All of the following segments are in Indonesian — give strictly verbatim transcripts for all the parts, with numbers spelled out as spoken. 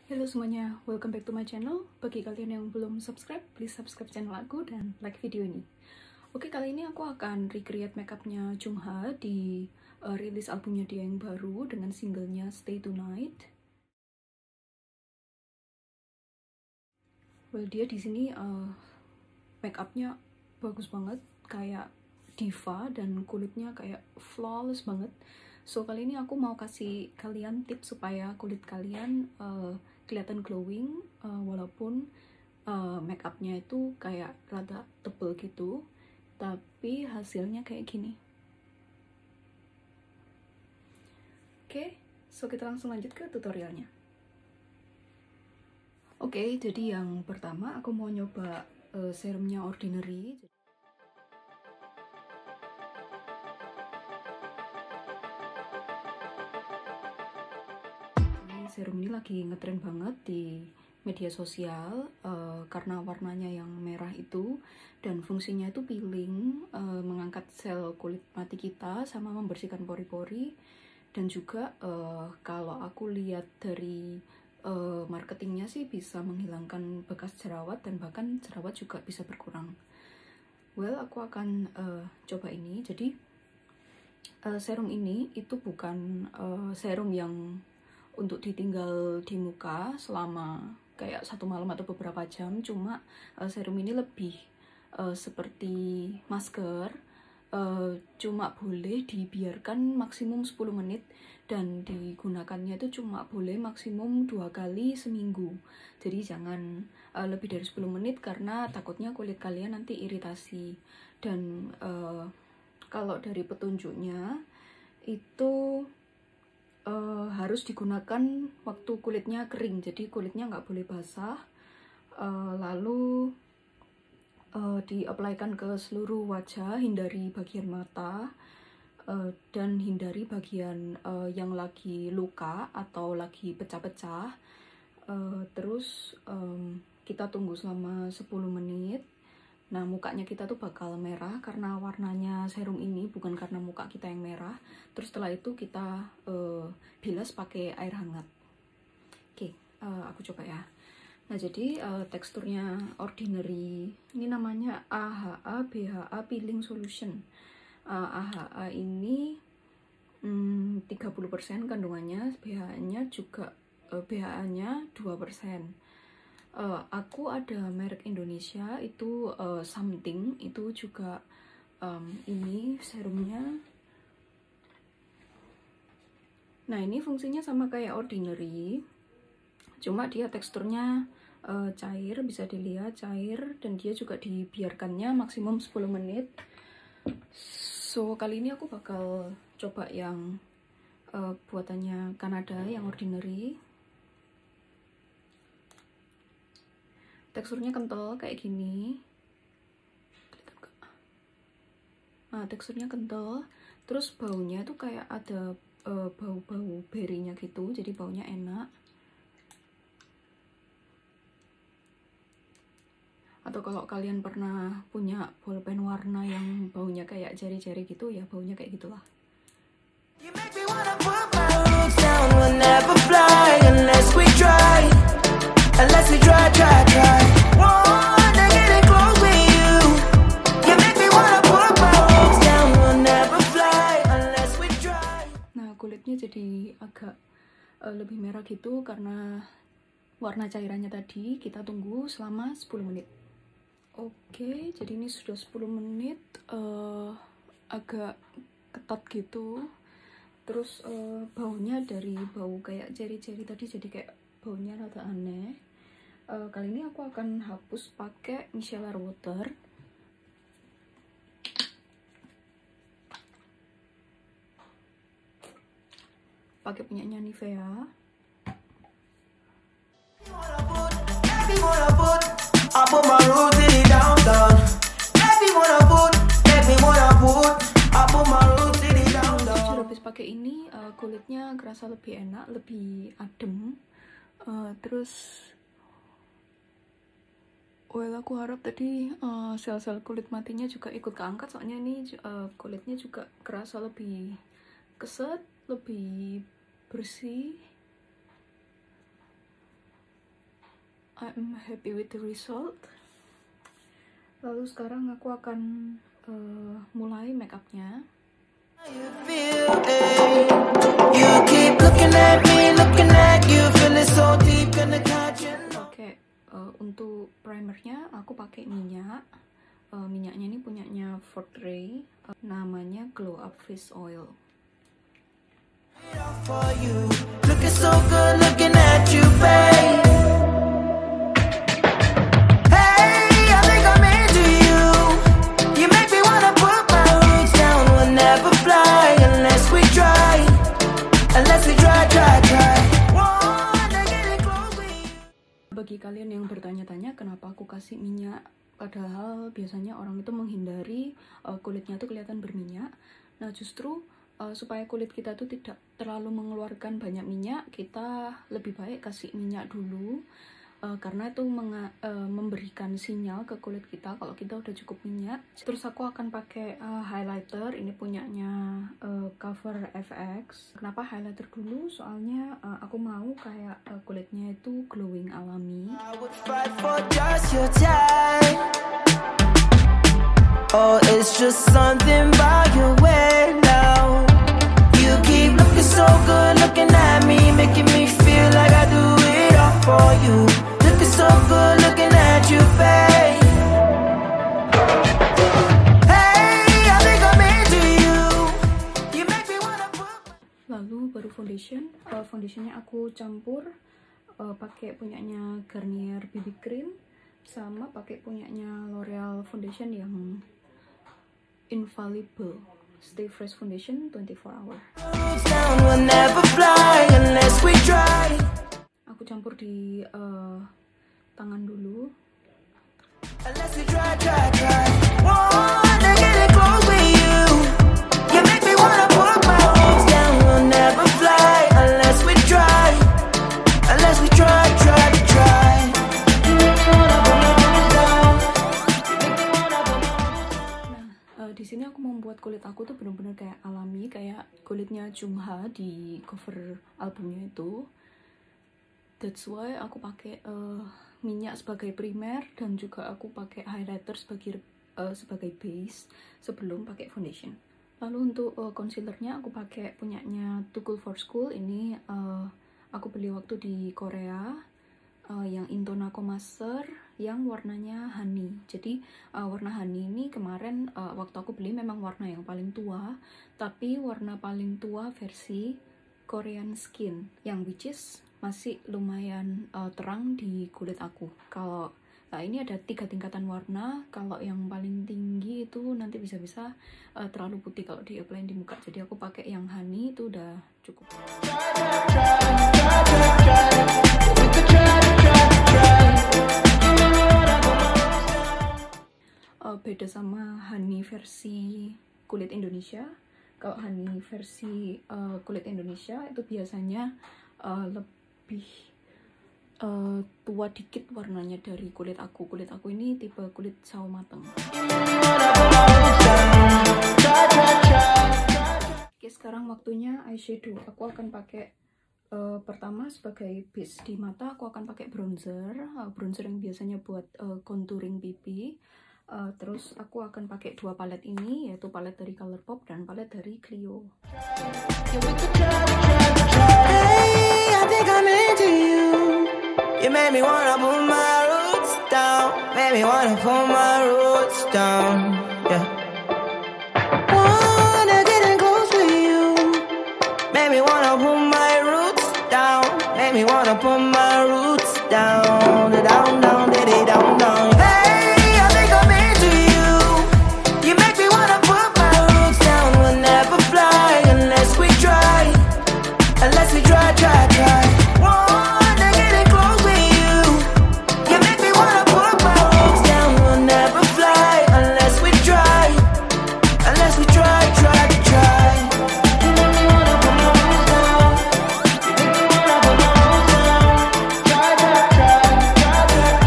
Halo semuanya, welcome back to my channel. Bagi kalian yang belum subscribe, please subscribe channel aku dan like video ini. Oke, kali ini aku akan recreate makeupnya Jungha di uh, rilis albumnya dia yang baru dengan singlenya Stay Tonight. Well, dia di sini uh, makeupnya bagus banget, kayak diva, dan kulitnya kayak flawless banget. So kali ini aku mau kasih kalian tips supaya kulit kalian uh, kelihatan glowing uh, walaupun uh, makeupnya itu kayak rada tebel gitu, tapi hasilnya kayak gini. Oke, okay, so kita langsung lanjut ke tutorialnya. Oke, okay, jadi yang pertama aku mau nyoba uh, serumnya Ordinary. Serum ini lagi ngetren banget di media sosial uh, karena warnanya yang merah itu dan fungsinya itu peeling, uh, mengangkat sel kulit mati kita sama membersihkan pori-pori, dan juga uh, kalau aku lihat dari uh, marketingnya sih bisa menghilangkan bekas jerawat dan bahkan jerawat juga bisa berkurang. Well, aku akan uh, coba ini. Jadi uh, serum ini itu bukan uh, serum yang untuk ditinggal di muka selama kayak satu malam atau beberapa jam, cuma uh, serum ini lebih uh, seperti masker, uh, cuma boleh dibiarkan maksimum sepuluh menit dan digunakannya itu cuma boleh maksimum dua kali seminggu. Jadi jangan uh, lebih dari sepuluh menit karena takutnya kulit kalian nanti iritasi. Dan uh, kalau dari petunjuknya itu Uh, harus digunakan waktu kulitnya kering, jadi kulitnya nggak boleh basah. Uh, lalu uh, di-apply-kan ke seluruh wajah, hindari bagian mata, uh, dan hindari bagian uh, yang lagi luka atau lagi pecah-pecah. Uh, terus um, kita tunggu selama sepuluh menit. Nah, mukanya kita tuh bakal merah karena warnanya serum ini, bukan karena muka kita yang merah. Terus setelah itu kita uh, bilas pakai air hangat. Oke, uh, aku coba ya. Nah, jadi uh, teksturnya Ordinary. Ini namanya A H A B H A Peeling Solution. Uh, A H A ini hmm, tiga puluh persen kandungannya, B H A-nya juga uh, B H A-nya dua persen. Uh, aku ada merek Indonesia itu uh, Something, itu juga um, ini serumnya. Nah, ini fungsinya sama kayak Ordinary, cuma dia teksturnya uh, cair, bisa dilihat cair, dan dia juga dibiarkannya maksimum sepuluh menit. So kali ini aku bakal coba yang uh, buatannya Kanada, yang Ordinary. Teksturnya kental kayak gini. Nah, teksturnya kental. Terus baunya tuh kayak ada bau-bau uh, berry-nya gitu, jadi baunya enak. Atau kalau kalian pernah punya bolpen warna yang baunya kayak jari-jari gitu, ya baunya kayak gitulah. Kulitnya jadi agak uh, lebih merah gitu karena warna cairannya tadi. Kita tunggu selama sepuluh menit. Oke, jadi ini sudah sepuluh menit, uh, agak ketat gitu. Terus uh, baunya dari bau kayak jari-jari tadi jadi kayak baunya rada aneh. Uh, kali ini aku akan hapus pakai micellar water. Pakai punyanya Nivea. Habis pakai ini uh, kulitnya kerasa lebih enak, lebih adem. Uh, terus well, aku harap tadi sel-sel uh, kulit matinya juga ikut keangkat, soalnya ini uh, kulitnya juga kerasa lebih keset, lebih bersih. I'm happy with the result. Lalu sekarang aku akan uh, mulai makeupnya. Oke, uh, untuk primernya aku pakai minyak. Uh, minyaknya ini punyanya Fortray, uh, namanya Glow Up Face Oil. Bagi kalian yang bertanya-tanya kenapa aku kasih minyak, padahal biasanya orang itu menghindari uh, kulitnya tuh kelihatan berminyak. Nah justru uh, supaya kulit kita tuh tidak terlalu mengeluarkan banyak minyak, kita lebih baik kasih minyak dulu, uh, karena itu menga uh, memberikan sinyal ke kulit kita kalau kita udah cukup minyak. Terus aku akan pakai uh, highlighter, ini punyanya uh, Cover F X. Kenapa highlighter dulu? Soalnya uh, aku mau kayak uh, kulitnya itu glowing alami. Oh, it's just something about your way now. You keep looking so good, looking at me, making me feel like I do it all for you. Looking so good, looking at you, babe. Hey, I think I'm into you. You make me wanna put. Lalu baru foundation. Uh, foundationnya aku campur uh, pakai punyanya Garnier B B Cream sama pakai punyanya L'Oreal foundation yang Infallible Stay Fresh Foundation twenty-four hour. Aku campur di uh, tangan dulu. Di sini aku membuat kulit aku tuh bener-bener kayak alami, kayak kulitnya Jungha di cover albumnya itu. That's why aku pakai uh, minyak sebagai primer dan juga aku pakai highlighter sebagai uh, sebagai base sebelum pakai foundation. Lalu untuk uh, concealernya aku pakai punyanya Too Cool for School. Ini uh, aku beli waktu di Korea, uh, yang Intonaco Master yang warnanya honey. Jadi uh, warna honey ini kemarin uh, waktu aku beli memang warna yang paling tua, tapi warna paling tua versi Korean Skin, yang which is masih lumayan uh, terang di kulit aku. Kalau nah ini ada tiga tingkatan warna, kalau yang paling tinggi itu nanti bisa-bisa uh, terlalu putih kalau di apply di muka. Jadi aku pakai yang honey itu udah cukup. Uh, beda sama honey versi kulit Indonesia. Kalau honey versi uh, kulit Indonesia itu biasanya uh, lebih uh, tua dikit warnanya dari kulit aku. Kulit aku ini tipe kulit sawo mateng. Oke, sekarang waktunya eyeshadow. Aku akan pakai uh, pertama sebagai base di mata. Aku akan pakai bronzer, uh, bronzer yang biasanya buat uh, contouring pipi. Uh, terus aku akan pakai dua palet ini, yaitu palet dari Colourpop dan palet dari Clio. Hey, I think I'm into you. You made me wanna put my roots down. Made me wanna put my roots down. Yeah. Wanna get in close with you. Made me wanna put my roots down. Made me wanna put my roots down. Down, down, down, down, down. Unless we try, try, try. Wanna get in close with you. You make me wanna put my roots down. We'll never fly unless we try. Unless we try, try, try. You make me wanna put my roots down. You make me wanna put my roots down. Try, try, try, try, try.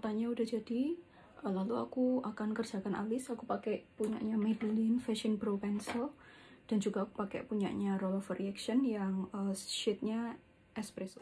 matanya udah jadi. Lalu aku akan kerjakan alis. Aku pakai punyanya Maybelline Fashion Brow Pencil, dan juga aku pakai punyanya Roll Over Reaction yang uh, shade-nya espresso.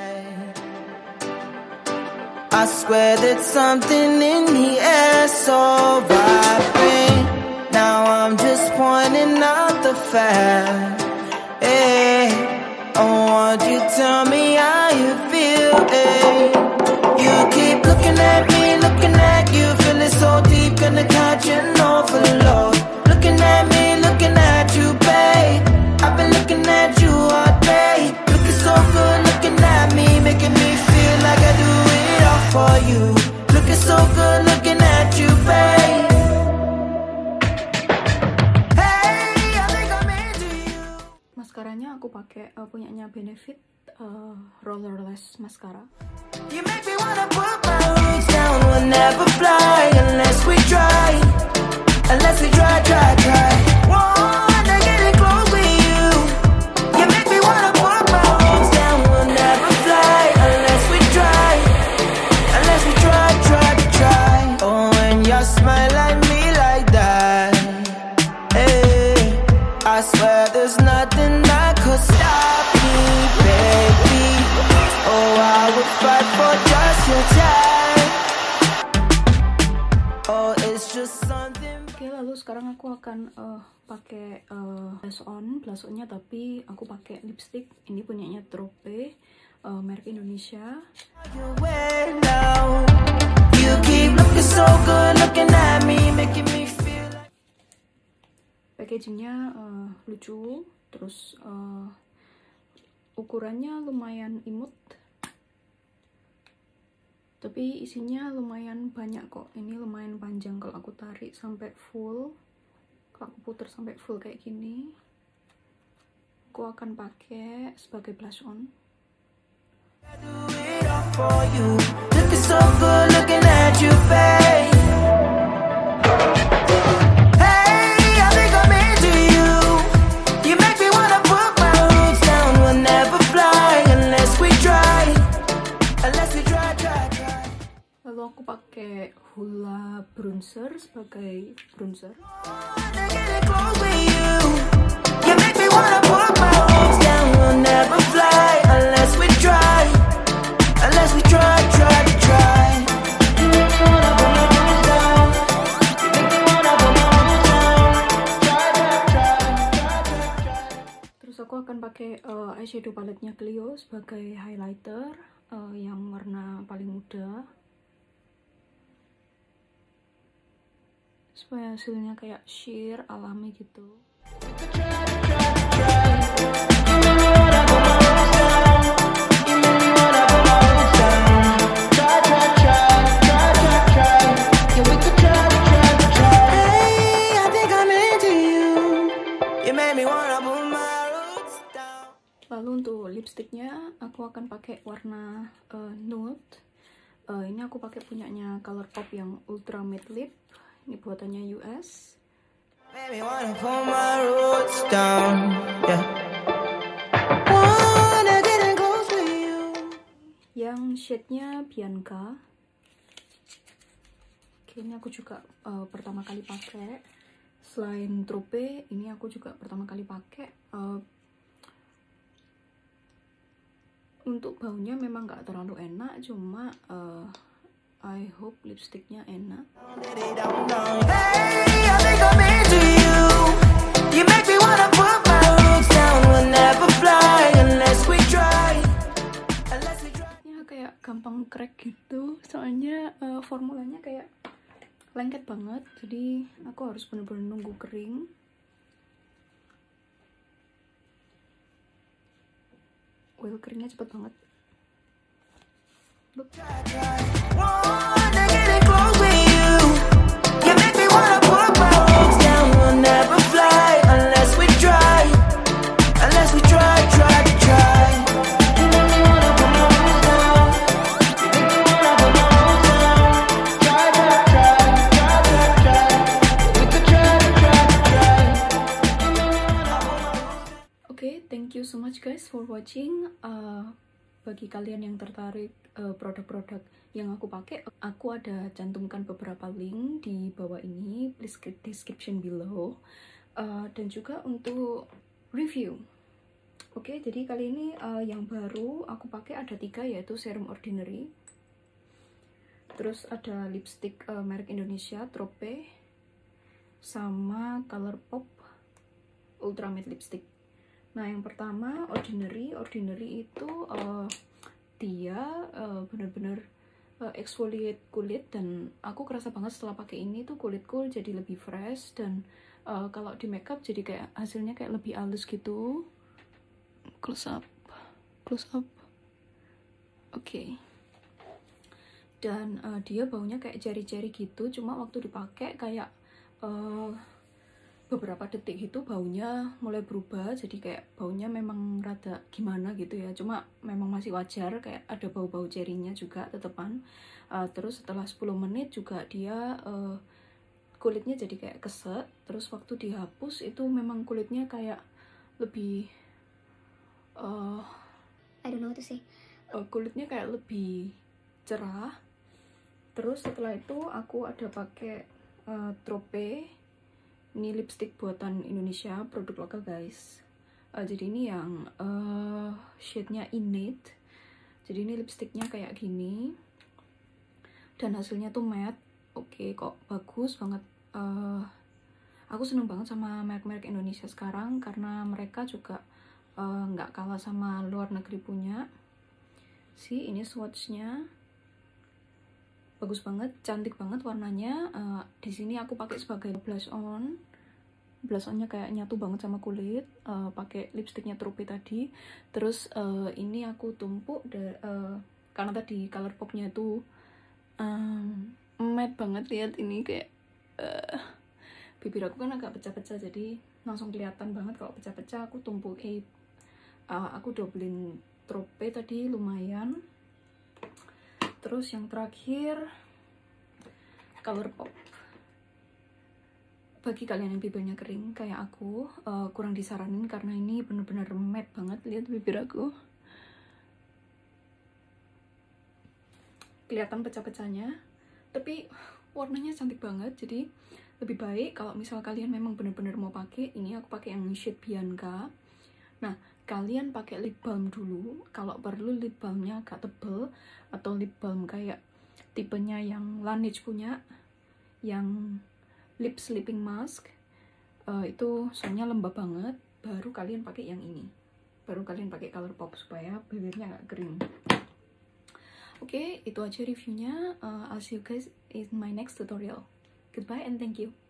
I swear that something in the air so vibrant. Now I'm just pointing out the fact. Hey, oh, won't you tell me how you feel? Hey, you keep looking at me, looking at you, feeling so deep, gonna catch an overload. Looking at me, looking at you, babe. I've been looking at you all day. Looking so good, looking at me, making me feel like I do it all for you. Looking so good, looking at you, babe. Hey, I think I'm into you. Maskaranya aku pakai uh, punyanya Benefit uh, Rollerless Mascara. You make me wanna put my roots down. We'll never fly unless we try. Unless we try, try, try. Wanna get it close with you. You make me wanna put my roots down. We'll never fly unless we try. Unless we try, try, try. Oh, when you smile at me like that, hey, I swear there's nothing that could stop me, baby. Oh, I would fight for just your time. Oh, it's just something. Oke, lalu sekarang aku akan uh, pakai uh, blush on, blush onnya tapi aku pakai lipstick. Ini punyanya Trope, uh, merek Indonesia. You wear now. You keep looking so good, looking at me, making me feel like. Packagingnya uh, lucu, terus uh, ukurannya lumayan imut, tapi isinya lumayan banyak kok. Ini lumayan panjang kalau aku tarik sampai full. Kalau aku putar sampai full kayak gini, aku akan pakai sebagai blush on. I do it all for you. Looking so good, looking at you, babe. Hey, I think I'm into you. You make me wanna put my roots down. We'll never fly unless we try. Unless we try, try, try. Lalu aku pakai Hoola bronzer sebagai bronzer. Wanna get it close with you. You make me wanna put my roots down. We'll never fly unless we try. Unless we try, try, try. You make me wanna put my roots down. You make me wanna put my roots down. Try, try, try, try, try, try. Terus aku akan pakai uh, eyeshadow paletnya Clio sebagai highlighter uh, yang warna paling muda, supaya hasilnya kayak sheer alami gitu. Lalu untuk lipstiknya aku akan pakai warna uh, nude. Uh, ini aku pakai punyanya Colourpop yang Ultra Matte Lip. Ini buatannya U S. Baby, wanna pull my roots down, yeah. Wanna get in close with you. Yang shade-nya Bianca. Oke, ini aku juga uh, pertama kali pakai. Selain Trope, ini aku juga pertama kali pakai. Uh, untuk baunya memang nggak terlalu enak, cuma uh, I hope lipstiknya enak. Hey, I think I'm into you. You make me wanna put my roots down. We'll never fly unless we try. Unless we try. Ya kayak gampang crack gitu, soalnya uh, formulanya kayak lengket banget, jadi aku harus bener-bener nunggu kering. Oil keringnya cepet banget. Look. Wanna get in close with you. You make me wanna put my roots down. We'll never fly unless we try. Unless we try, try, try. You make me wanna put my roots down. You make me wanna put my roots down. Try, try, try, try, try, try. We could try, try, try. Okay, thank you so much guys for watching. Uh, bagi kalian yang tertarik produk-produk uh, yang aku pakai, aku ada cantumkan beberapa link di bawah ini, please click description below, uh, dan juga untuk review. Oke, okay, jadi kali ini uh, yang baru aku pakai ada tiga, yaitu serum Ordinary, terus ada lipstick uh, merek Indonesia Trope, sama Colourpop Ultra Matte Lipstick. Nah, yang pertama Ordinary. Ordinary itu uh, dia uh, bener-bener uh, exfoliate kulit, dan aku kerasa banget setelah pakai ini tuh kulitku jadi lebih fresh, dan uh, kalau di makeup jadi kayak hasilnya kayak lebih halus gitu. Close up, close up. Oke. Okay. Dan uh, dia baunya kayak cherry-cherry gitu, cuma waktu dipakai kayak uh, beberapa detik itu baunya mulai berubah, jadi kayak baunya memang rada gimana gitu ya, cuma memang masih wajar, kayak ada bau-bau cherry-nya juga tetepan. Uh, terus setelah sepuluh menit juga dia uh, kulitnya jadi kayak keset, terus waktu dihapus itu memang kulitnya kayak lebih uh, I don't know what to say. Uh, kulitnya kayak lebih cerah. Terus setelah itu aku ada pakai uh, Trope. Ini lipstick buatan Indonesia, produk lokal guys. Uh, jadi ini yang uh, shade-nya Innate. Jadi ini lipsticknya kayak gini. Dan hasilnya tuh matte. Oke, okay, kok bagus banget. Uh, aku seneng banget sama merek-merek Indonesia sekarang, karena mereka juga nggak uh, kalah sama luar negeri punya. Si ini swatch-nya. Bagus banget, cantik banget warnanya. Uh, di sini aku pakai sebagai blush on. Blush onnya kayak nyatu banget sama kulit. Uh, pakai lipstiknya Trope tadi. Terus uh, ini aku tumpuk uh, karena tadi Colourpopnya itu um, matte banget. Lihat ini kayak uh, bibir aku kan agak pecah-pecah, jadi langsung kelihatan banget kalau pecah-pecah. Aku tumpuk eh, uh, aku dobelin Trope tadi lumayan. Terus yang terakhir Colourpop. Bagi kalian yang bibirnya kering kayak aku, uh, kurang disaranin karena ini bener-bener matte banget. Lihat bibir aku, kelihatan pecah-pecahnya, tapi warnanya cantik banget. Jadi lebih baik kalau misal kalian memang bener-bener mau pakai ini, aku pakai yang shade Bianca. Nah, kalian pakai lip balm dulu. Kalau perlu lip balmnya agak tebel, atau lip balm kayak tipenya yang Laneige punya, yang lip sleeping mask. Uh, itu soalnya lembab banget. Baru kalian pakai yang ini. Baru kalian pakai Colourpop supaya bibirnya nggak kering. Oke, okay, itu aja reviewnya. Uh, I'll see you guys in my next tutorial. Goodbye and thank you.